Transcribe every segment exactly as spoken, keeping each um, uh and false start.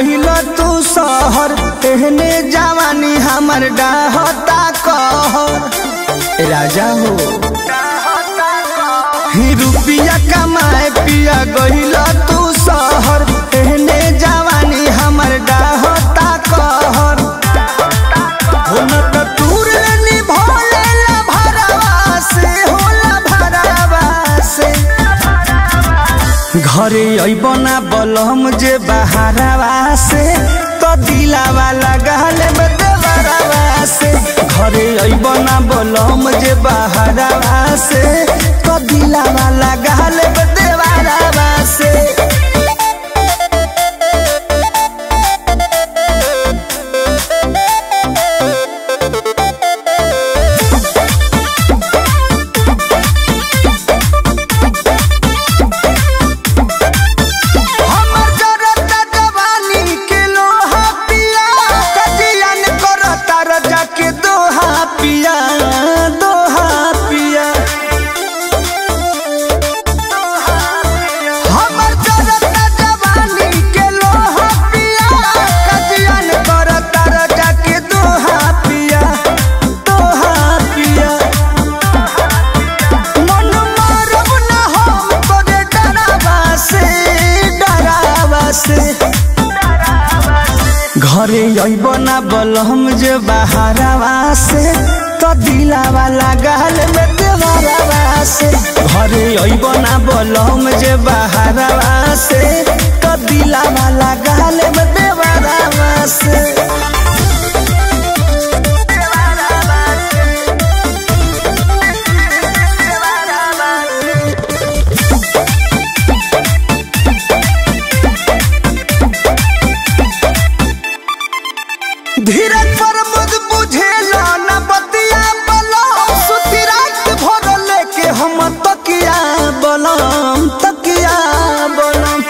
गहिल तू शहर एहने जवानी हमर डाहता कहर राजा हो ही रुपिया कमाए पिया गहिल तू शहर एहने जवानी हमर डाहता कहर हो न त दूर निभोले ला भरवा से होला भरवा से घरे अइबना बलम जे बहारवा से तो दिलावा लगाले बदवरवा से घरे अइबना बलम जे बहारवा से तो दिलावा लगाले बदवरवा से पिया दोहा पिया हमर जरता जवानी के लोहा पिया कजियन करता रजा के दोहा पिया दोहा पिया मन मारब न हम तोरे डरावा से डरावा से घरे अइबना बलम जे बहारवा से तो दिलावा लगाल में देवरवा से घरे अइबना बलम जे बहारवा से तो दिलावा लगाल में देवरवा से धीरज पर मुझ बुझेला न बतिया बलम सुती रात भर लेके हम तकिया बलम तकिया बलम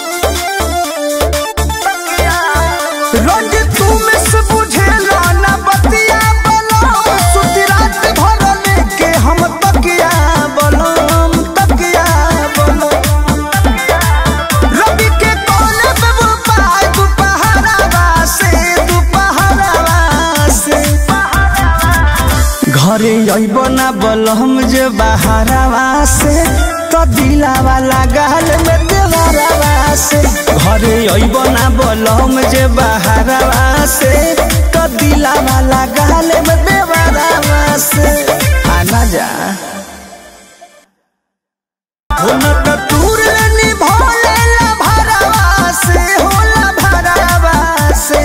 रोज तू मिस बुझेला न बतिया बलम सुती रात भर लेके हम तकिया बलम तकिया बलम रवि के कोने पे वो पाए दुपहरवा से घरे अइबना बलम जे बहारवा से तो दिलावा लगाल में देवरवा से घरे अइबना बलम जे बहारवा से तो दिलावा लगाल में देवरवा से आना जा हो न त दूर निभोले ला भरवा से होला भरवा से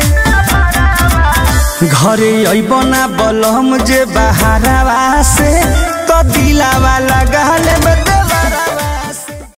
घरे अइबना बलम जे बहारवा से तो दिलावा लगाले में